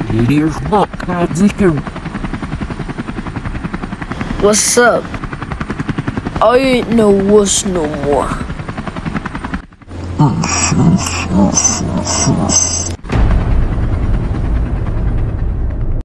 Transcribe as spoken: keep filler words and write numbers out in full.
Here's Buck. What's up? I ain't no wuss no more.